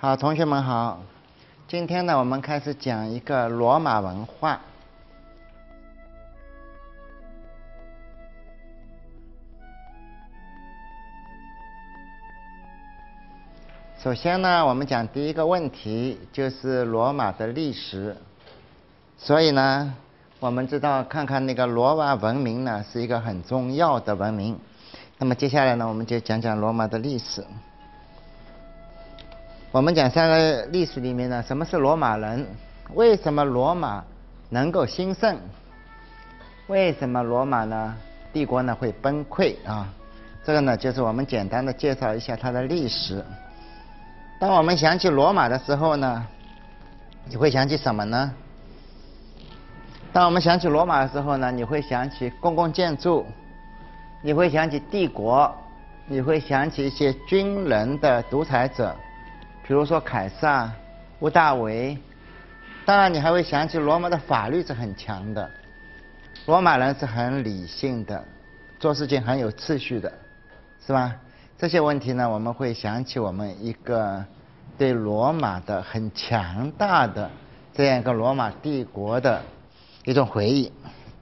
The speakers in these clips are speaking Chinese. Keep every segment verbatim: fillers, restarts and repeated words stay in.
好，同学们好。今天呢，我们开始讲一个罗马文化。首先呢，我们讲第一个问题，就是罗马的历史。所以呢，我们知道看看那个罗马文明呢，是一个很重要的文明。那么接下来呢，我们就讲讲罗马的历史。我们讲三个历史里面呢，什么是罗马人？为什么罗马能够兴盛？为什么罗马呢帝国呢会崩溃啊？这个呢，就是我们简单的介绍一下它的历史。当我们想起罗马的时候呢，你会想起什么呢？当我们想起罗马的时候呢，你会想起公共建筑，你会想起帝国，你会想起一些军人的独裁者，比如说凯撒、屋大维。当然，你还会想起罗马的法律是很强的，罗马人是很理性的，做事情很有秩序的，是吧？这些问题呢，我们会想起我们一个对罗马的很强大的这样一个罗马帝国的一种回忆。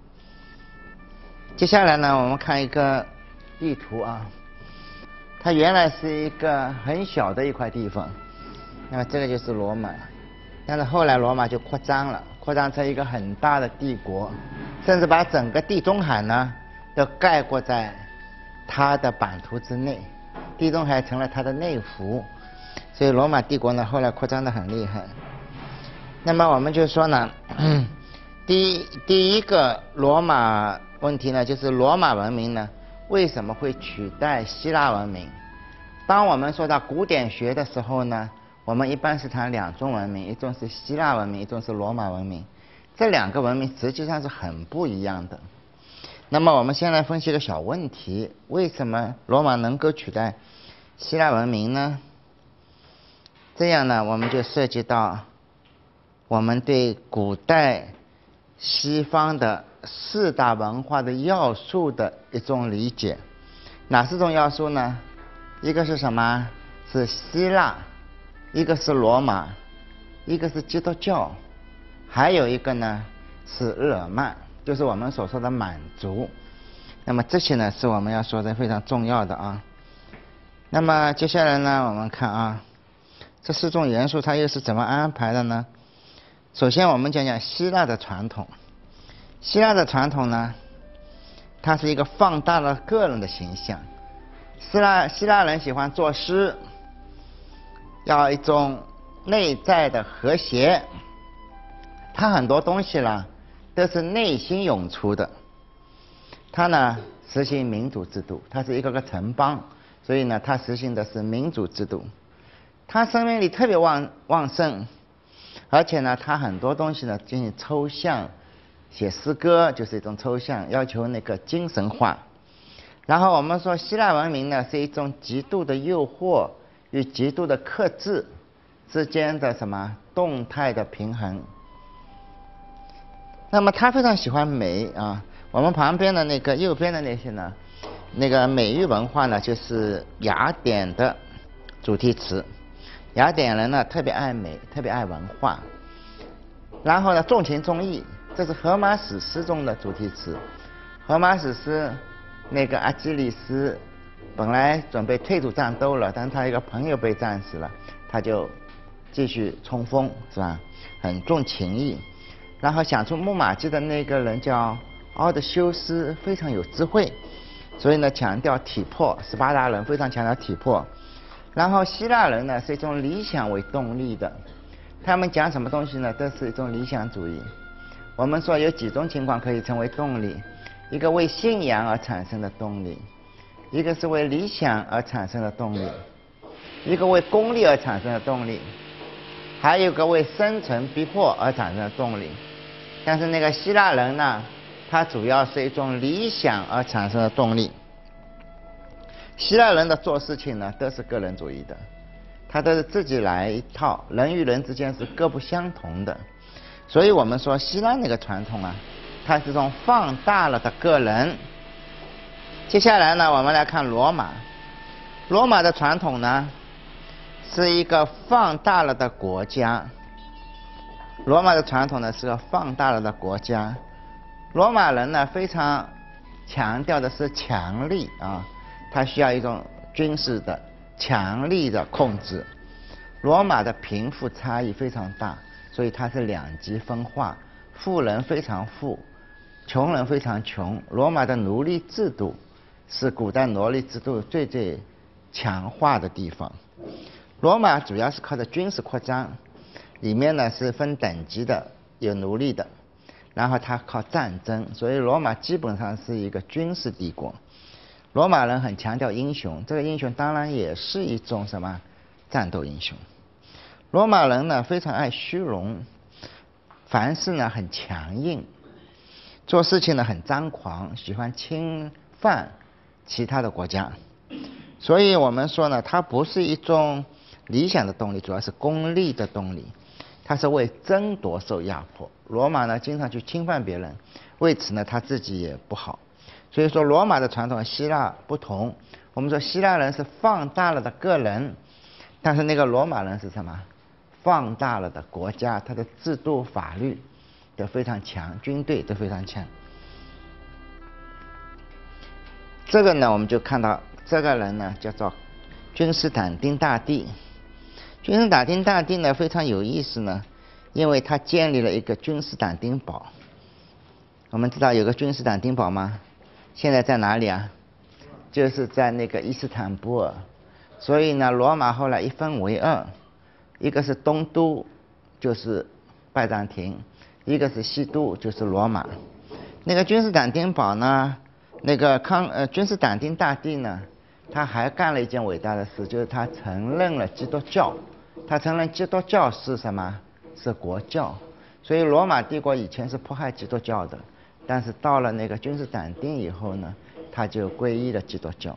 接下来呢，我们看一个地图啊，它原来是一个很小的一块地方，那么这个就是罗马，但是后来罗马就扩张了，扩张成一个很大的帝国，甚至把整个地中海呢都概括在它的版图之内，地中海成了它的内湖，所以罗马帝国呢后来扩张得很厉害。那么我们就说呢，第一第一个罗马问题呢，就是罗马文明呢为什么会取代希腊文明？当我们说到古典学的时候呢，我们一般是谈两种文明，一种是希腊文明，一种是罗马文明。这两个文明实际上是很不一样的。那么我们先来分析一个小问题，为什么罗马能够取代希腊文明呢？这样呢，我们就涉及到我们对古代西方的四大文化的要素的一种理解。哪四种要素呢？一个是什么？是希腊，一个是罗马，一个是基督教，还有一个呢是日耳曼，就是我们所说的满族。那么这些呢是我们要说的非常重要的啊。那么接下来呢，我们看啊，这四种元素它又是怎么安排的呢？首先我们讲讲希腊的传统。希腊的传统呢，它是一个放大了个人的形象。希腊希腊人喜欢作诗，要一种内在的和谐，它很多东西啦都是内心涌出的。它呢实行民主制度，它是一个个城邦，所以呢它实行的是民主制度。它生命力特别旺旺盛，而且呢它很多东西呢进行抽象，写诗歌就是一种抽象，要求那个精神化。然后我们说希腊文明呢是一种极度的诱惑与极度的克制之间的什么动态的平衡。那么他非常喜欢美啊，我们旁边的那个右边的那些呢，那个美育文化呢就是雅典的主题词。雅典人呢特别爱美，特别爱文化，然后呢重情重义，这是荷马史诗中的主题词。荷马史诗那个阿基里斯本来准备退出战斗了，但他一个朋友被战死了，他就继续冲锋，是吧？很重情义。然后想出木马计的那个人叫奥德修斯，非常有智慧，所以呢强调体魄，斯巴达人非常强调体魄。然后希腊人呢是一种理想为动力的，他们讲什么东西呢都是一种理想主义。我们说有几种情况可以成为动力，一个为信仰而产生的动力，一个是为理想而产生的动力，一个为功利而产生的动力，还有一个为生存逼迫而产生的动力。但是那个希腊人呢，他主要是一种理想而产生的动力。希腊人的做事情呢都是个人主义的，他都是自己来一套，人与人之间是各不相同的。所以我们说希腊那个传统啊，它是一种放大了的个人。接下来呢，我们来看罗马。罗马的传统呢是一个放大了的国家。罗马的传统呢是个放大了的国家。罗马人呢非常强调的是强力啊，他需要一种军事的强力的控制。罗马的贫富差异非常大，所以它是两极分化，富人非常富，穷人非常穷。罗马的奴隶制度是古代奴隶制度最最强化的地方。罗马主要是靠着军事扩张，里面呢是分等级的，有奴隶的，然后它靠战争，所以罗马基本上是一个军事帝国。罗马人很强调英雄，这个英雄当然也是一种什么战斗英雄。罗马人呢非常爱虚荣，凡事呢很强硬，做事情呢很张狂，喜欢侵犯其他的国家。所以我们说呢，它不是一种理想的动力，主要是功利的动力，它是为争夺受压迫。罗马呢经常去侵犯别人，为此呢他自己也不好。所以说罗马的传统和希腊不同，我们说希腊人是放大了的个人，但是那个罗马人是什么？放大了的国家，它的制度法律都非常强，军队都非常强。这个呢我们就看到这个人呢叫做君士坦丁大帝。君士坦丁大帝呢非常有意思呢，因为他建立了一个君士坦丁堡。我们知道有个君士坦丁堡吗？现在在哪里啊？就是在那个伊斯坦布尔。所以呢罗马后来一分为二，一个是东都就是拜占庭，一个是西都就是罗马。那个君士坦丁堡呢，那个康呃君士坦丁大帝呢，他还干了一件伟大的事，就是他承认了基督教。他承认基督教是什么？是国教。所以罗马帝国以前是迫害基督教的，但是到了那个君士坦丁以后呢，他就皈依了基督教。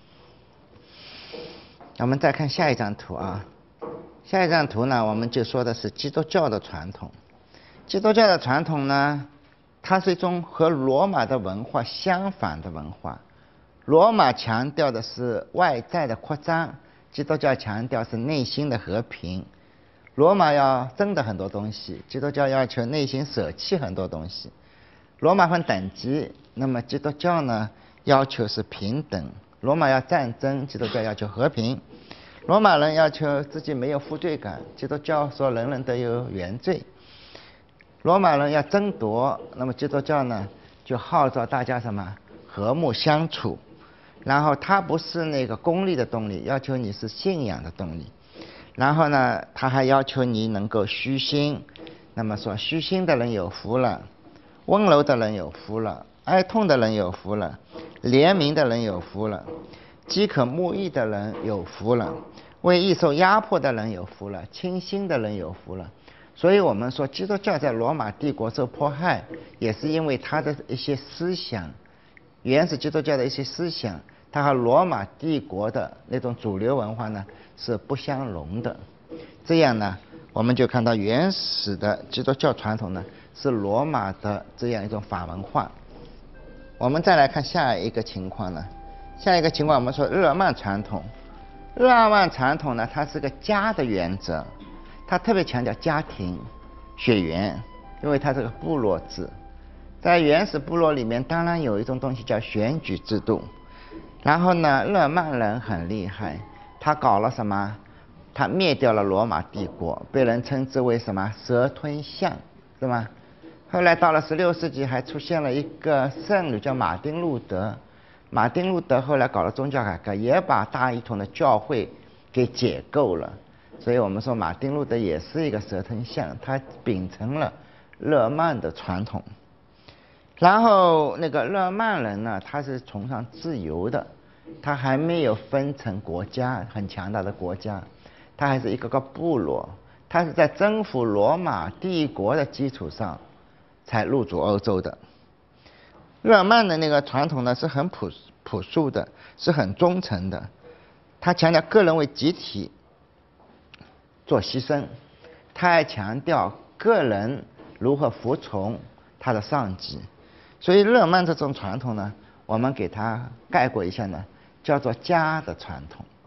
我们再看下一张图啊，下一张图呢，我们就说的是基督教的传统。基督教的传统呢，它是一种和罗马的文化相反的文化。罗马强调的是外在的扩张，基督教强调是内心的和平。罗马要争的很多东西，基督教要求内心舍弃很多东西。罗马分等级，那么基督教呢要求是平等。罗马要战争，基督教要求和平。罗马人要求自己没有负罪感，基督教说人人都有原罪。罗马人要争夺，那么基督教呢就号召大家什么和睦相处。然后它不是那个功利的动力，要求你是信仰的动力。然后呢他还要求你能够虚心，那么说虚心的人有福了，温柔的人有福了，哀痛的人有福了，怜悯的人有福了，饥渴慕义的人有福了，为义受压迫的人有福了，清心的人有福了。所以我们说基督教在罗马帝国受迫害，也是因为他的一些思想，原始基督教的一些思想，它和罗马帝国的那种主流文化呢是不相容的。这样呢我们就看到原始的基督教传统呢是罗马的这样一种法文化。我们再来看下一个情况呢，下一个情况我们说日耳曼传统。日耳曼传统呢它是个家的原则，它特别强调家庭血缘，因为它是个部落制。在原始部落里面当然有一种东西叫选举制度。然后呢日耳曼人很厉害，他搞了什么？他灭掉了罗马帝国，被人称之为什么蛇吞象，是吗？后来到了十六世纪还出现了一个圣女叫马丁路德。马丁路德后来搞了宗教改革，也把大一统的教会给解构了。所以我们说马丁路德也是一个蛇吞象，他秉承了日耳曼的传统。然后那个日耳曼人呢，他是崇尚自由的，他还没有分成国家，很强大的国家，他还是一个个部落，他是在征服罗马帝国的基础上才入主欧洲的。日耳曼的那个传统呢是很朴朴素的，是很忠诚的，他强调个人为集体做牺牲，他还强调个人如何服从他的上级。所以日耳曼这种传统呢，我们给它概括一下呢，叫做家的传统。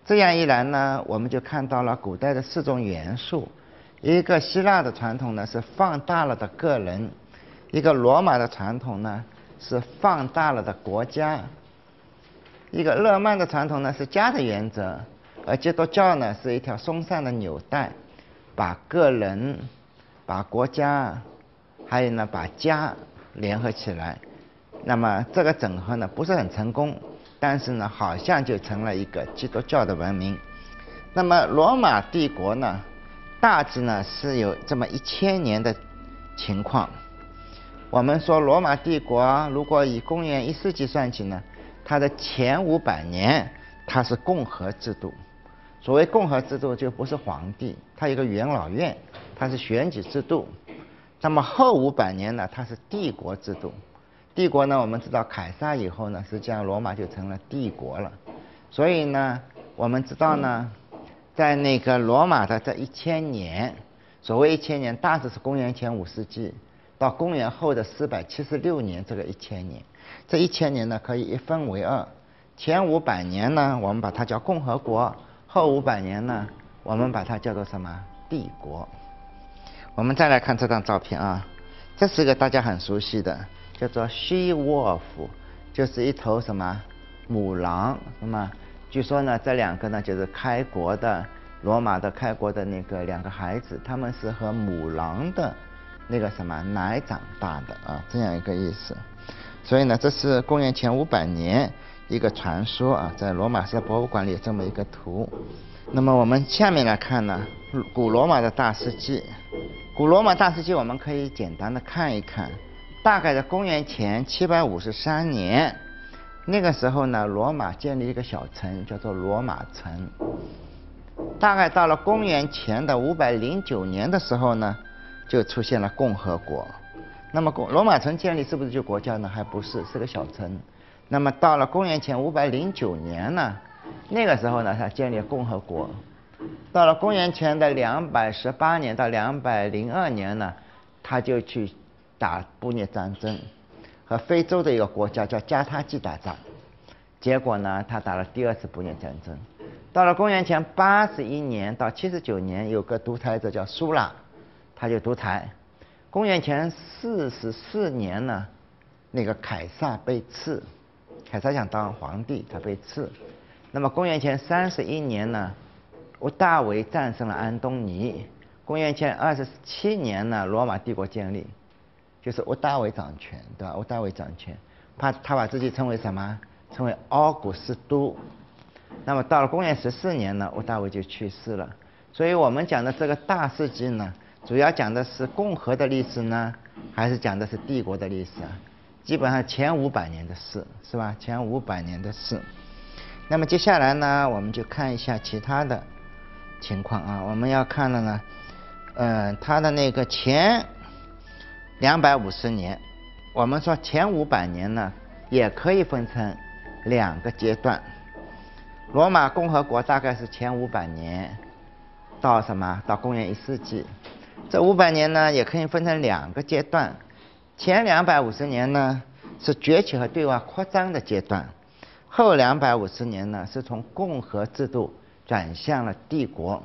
这样一来呢，我们就看到了古代的四种元素：一个希腊的传统呢是放大了的个人，一个罗马的传统呢是放大了的国家，一个日曼的传统呢是家的原则，而基督教呢是一条松散的纽带，把个人、把国家，还有呢把家联合起来。那么这个整合呢不是很成功，但是呢好像就成了一个基督教的文明。那么罗马帝国呢，大致呢是有这么一千年的情况。我们说罗马帝国如果以公元一世纪算起呢，它的前五百年它是共和制度。所谓共和制度，就不是皇帝，它有一个元老院，它是选举制度。那么后五百年呢，它是帝国制度。帝国呢，我们知道凯撒以后呢，实际上罗马就成了帝国了。所以呢，我们知道呢，在那个罗马的这一千年，所谓一千年，大致是公元前五世纪到公元后的四百七十六年，这个一千年，这一千年呢可以一分为二，前五百年呢，我们把它叫共和国，后五百年呢，我们把它叫做什么？帝国。我们再来看这张照片啊，这是一个大家很熟悉的，叫做 she wolf， 就是一头什么母狼，那么据说呢，这两个呢就是开国的罗马的开国的那个两个孩子，他们是和母狼的那个什么奶长大的啊，这样一个意思。所以呢，这是公元前五百年一个传说啊，在罗马市博物馆里有这么一个图。那么我们下面来看呢，古罗马的大事记。古罗马大事记我们可以简单的看一看，大概在公元前七百五十三年，那个时候呢，罗马建立一个小城，叫做罗马城。大概到了公元前的五百零九年的时候呢，就出现了共和国。那么罗马城建立是不是就国家呢？还不是，是个小城。那么到了公元前五百零九年呢，那个时候呢，他建立共和国。到了公元前的两百十八年到两百零二年呢，他就去打布匿战争，和非洲的一个国家叫迦太基打仗。结果呢，他打了第二次布匿战争。到了公元前八十一年到七十九年，有个独裁者叫苏拉，他就独裁。公元前四十四年呢，那个凯撒被刺，凯撒想当皇帝，他被刺。那么公元前三十一年呢，屋大维战胜了安东尼。公元前二十七年呢，罗马帝国建立，就是屋大维掌权，对吧？屋大维掌权，他他把自己称为什么？称为奥古斯都。那么到了公元十四年呢，屋大维就去世了。所以我们讲的这个大事记呢，主要讲的是共和的历史呢，还是讲的是帝国的历史啊？基本上前五百年的事，是吧？前五百年的事。那么接下来呢，我们就看一下其他的情况啊。我们要看的呢，呃，它的那个前两百五十年，我们说前五百年呢，也可以分成两个阶段。罗马共和国大概是前五百年到什么？到公元一世纪。这五百年呢，也可以分成两个阶段。前两百五十年呢，是崛起和对外扩张的阶段。后两百五十年呢，是从共和制度转向了帝国。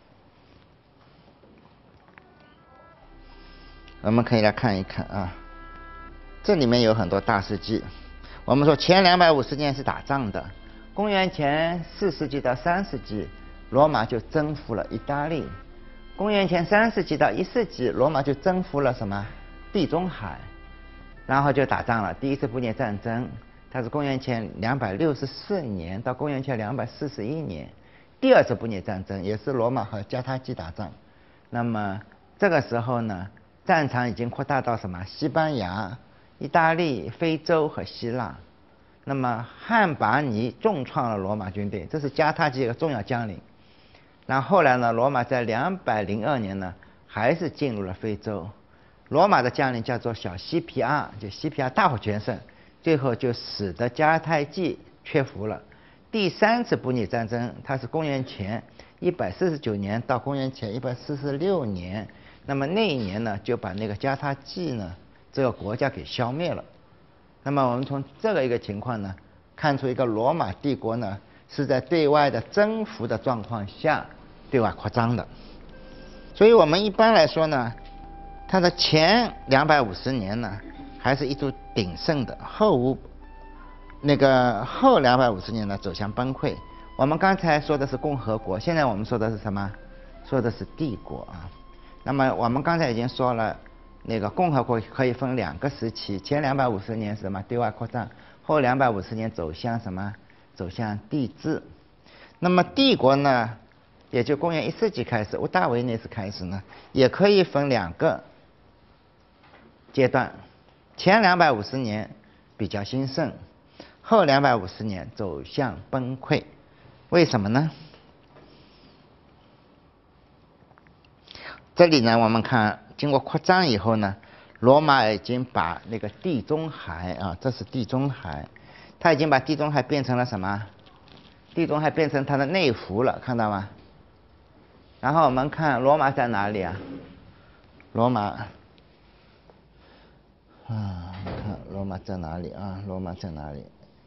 我们可以来看一看啊，这里面有很多大事记。我们说前两百五十年是打仗的，公元前四世纪到三世纪，罗马就征服了意大利。公元前三世纪到一世纪，罗马就征服了什么？地中海，然后就打仗了。第一次布匿战争，它是公元前两百六十四年到公元前两百四十一年。第二次布匿战争也是罗马和迦太基打仗。那么这个时候呢，战场已经扩大到什么？西班牙、意大利、非洲和希腊。那么汉拔尼重创了罗马军队，这是迦太基一个重要将领。那后来呢，罗马在两百零二年呢，还是进入了非洲。罗马的将领叫做小西皮阿，就西皮阿大获全胜，最后就使得迦太基屈服了。第三次布匿战争，它是公元前一百四十九年到公元前一百四十六年。那么那一年呢，就把那个迦太基呢这个国家给消灭了。那么我们从这个一个情况呢，看出一个罗马帝国呢是在对外的征服的状况下对外扩张的。所以我们一般来说呢，它的前两百五十年呢，还是一株鼎盛的，后无那个后两百五十年呢走向崩溃。我们刚才说的是共和国，现在我们说的是什么？说的是帝国啊。那么我们刚才已经说了，那个共和国可以分两个时期，前两百五十年是什么？对外扩张，后两百五十年走向什么？走向帝制。那么帝国呢，也就公元一世纪开始，屋大维那次开始呢，也可以分两个阶段，前两百五十年比较兴盛，后两百五十年走向崩溃。为什么呢？这里呢，我们看经过扩张以后呢，罗马已经把那个地中海啊，这是地中海，它已经把地中海变成了什么？地中海变成它的内湖了，看到吗？然后我们看罗马在哪里啊？罗马，啊，看罗马在哪里啊？罗马在哪里？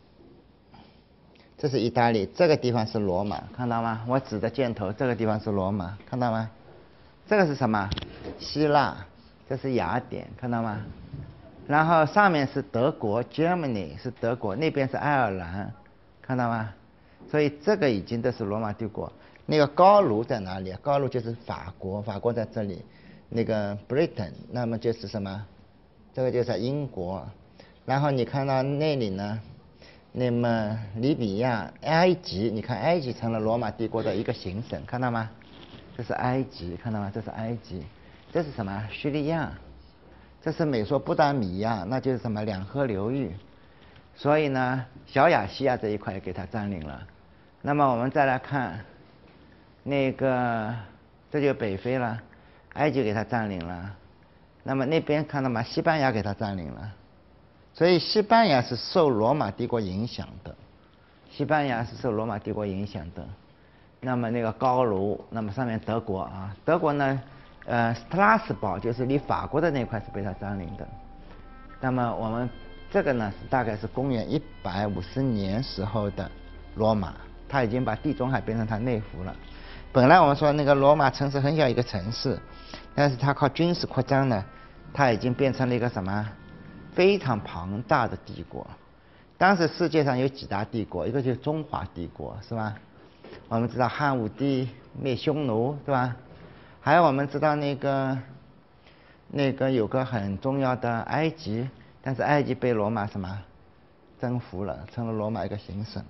这是意大利，这个地方是罗马，看到吗？我指的箭头，这个地方是罗马，看到吗？这个是什么？希腊，这是雅典，看到吗？然后上面是德国 ，Germany 是德国，那边是爱尔兰，看到吗？所以这个已经都是罗马帝国。那个高卢在哪里啊？高卢就是法国，法国在这里。那个 Britain， 那么就是什么？这个就是英国。然后你看到那里呢？那么利比亚、埃及，你看埃及成了罗马帝国的一个行省，看到吗？这是埃及，看到吗？这是埃及。这是什么？叙利亚。这是美索不达米亚，那就是什么？两河流域。所以呢，小亚细亚这一块给它占领了。那么我们再来看，那个这就北非了，埃及给它占领了。那么那边看到吗？西班牙给它占领了。所以西班牙是受罗马帝国影响的，西班牙是受罗马帝国影响的。那么那个高卢，那么上面德国啊，德国呢，呃，斯特拉斯堡就是离法国的那块是被它占领的。那么我们这个呢是大概是公元一百五十年时候的罗马，它已经把地中海变成它内湖了。本来我们说那个罗马城市很小一个城市，但是它靠军事扩张呢，它已经变成了一个什么？非常庞大的帝国。当时世界上有几大帝国，一个就是中华帝国，是吧？我们知道汉武帝灭匈奴，对吧？还有我们知道那个那个有个很重要的埃及，但是埃及被罗马什么征服了，成了罗马一个行省。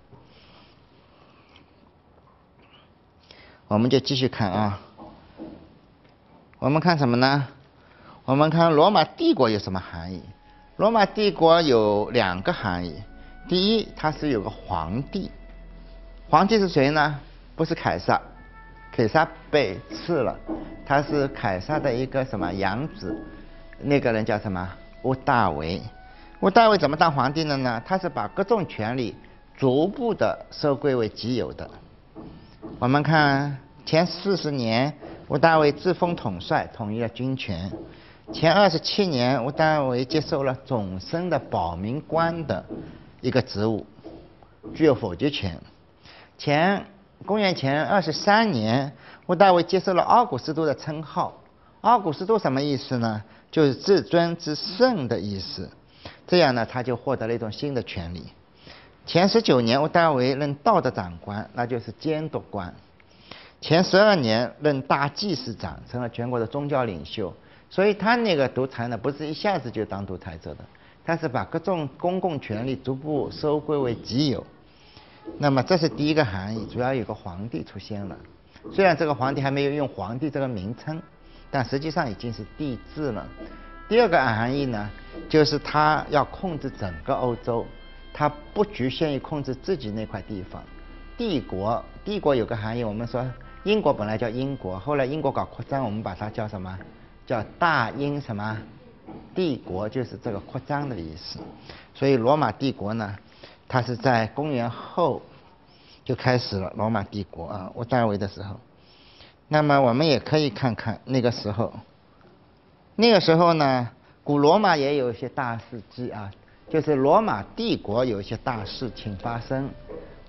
我们就继续看啊，我们看什么呢？我们看罗马帝国有什么含义？罗马帝国有两个含义。第一，它是有个皇帝，皇帝是谁呢？不是凯撒，凯撒被刺了，他是凯撒的一个什么养子，那个人叫什么？屋大维。屋大维怎么当皇帝的呢？他是把各种权力逐步的收归为己有的。我们看前四十年，屋大维自封统帅，统一了军权。前二十七年，屋大维接受了总僧的保民官的一个职务，具有否决权。前公元前二十三年，屋大维接受了奥古斯都的称号。奥古斯都什么意思呢？就是至尊之圣的意思。这样呢，他就获得了一种新的权利。前十九年，屋大维任道德长官，那就是监督官。前十二年任大祭司长，成了全国的宗教领袖。所以他那个独裁呢，不是一下子就当独裁者的，他是把各种公共权力逐步收归为己有。那么这是第一个含义，主要有个皇帝出现了。虽然这个皇帝还没有用皇帝这个名称，但实际上已经是帝制了。第二个含义呢，就是他要控制整个欧洲，他不局限于控制自己那块地方。帝国，帝国有个含义，我们说英国本来叫英国，后来英国搞扩张，我们把它叫什么？叫大英什么帝国，就是这个扩张的意思。所以罗马帝国呢，它是在公元后就开始了罗马帝国啊，屋大维的时候。那么我们也可以看看那个时候，那个时候呢，古罗马也有一些大事迹啊，就是罗马帝国有一些大事情发生。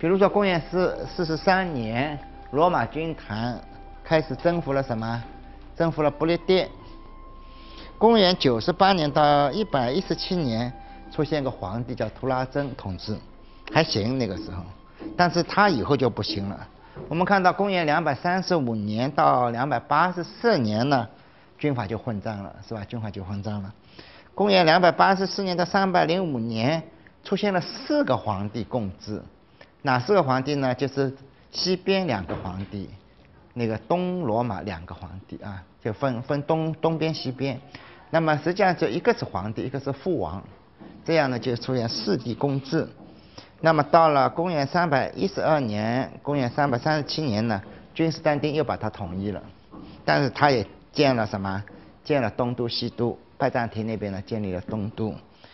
比如说公元四四十三年，罗马军团开始征服了什么？征服了不列颠。公元九十八年到一百一十七年，出现个皇帝叫图拉真统治，还行那个时候，但是他以后就不行了。我们看到公元两百三十五年到两百八十四年呢，军阀就混战了，是吧？军阀就混战了。公元两百八十四年到三百零五年，出现了四个皇帝共治。哪四个皇帝呢？就是西边两个皇帝，那个东罗马两个皇帝啊，就分分东东边西边。那么实际上就一个是皇帝，一个是父王，这样呢就出现四帝共治。那么到了公元三百一十二年、公元三百三十七年呢，君士坦丁又把它统一了，但是他也建了什么？建了东都、西都，拜占庭那边呢建立了东都。